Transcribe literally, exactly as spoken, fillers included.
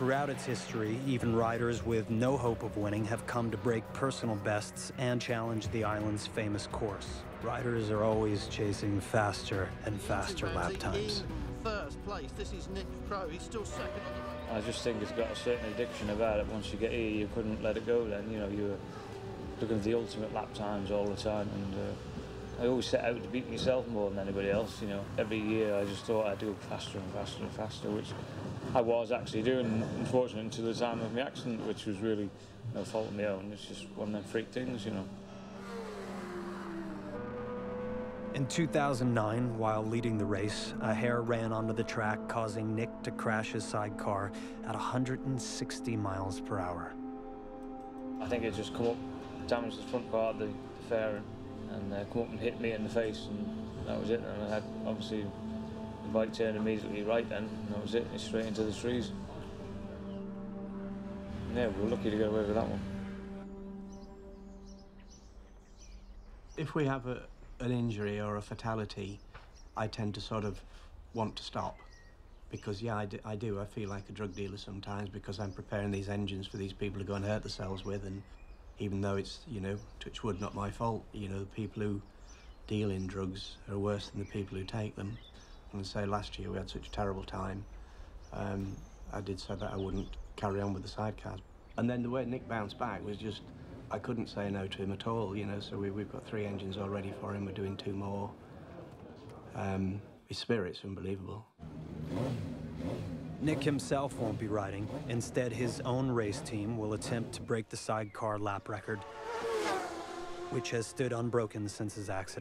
Throughout its history, even riders with no hope of winning have come to break personal bests and challenge the island's famous course. Riders are always chasing faster and faster lap times. First place, this is Nick Crowe. He's still second on the road. I just think it's got a certain addiction about it. Once you get here, you couldn't let it go then. You know, you were looking for the ultimate lap times all the time, and uh, I always set out to beat myself more than anybody else. You know, every year I just thought I'd go faster and faster and faster, which I was actually doing, unfortunately, until the time of my accident, which was really no fault of my own. It's just one of them freak things, you know. In two thousand nine, while leading the race, a hare ran onto the track, causing Nick to crash his sidecar at one hundred sixty miles per hour. I think it just come up, damaged the front part of the, the fairing, and uh, come up and hit me in the face, and that was it. And I had, obviously, the bike turned immediately right then, and that was it, it's straight into the trees. And yeah, we were lucky to get away with that one. If we have a an injury or a fatality, I tend to sort of want to stop, because yeah, I do, I do. I feel like a drug dealer sometimes, because I'm preparing these engines for these people to go and hurt themselves with, and even though it's, you know, touch wood, not my fault, you know, the people who deal in drugs are worse than the people who take them. And so last year we had such a terrible time, um, I did say that I wouldn't carry on with the sidecars. And then the way Nick bounced back was just, I couldn't say no to him at all, you know, so we, we've got three engines already for him, we're doing two more. Um, his spirit's unbelievable. Nick himself won't be riding. Instead, his own race team will attempt to break the sidecar lap record, which has stood unbroken since his accident.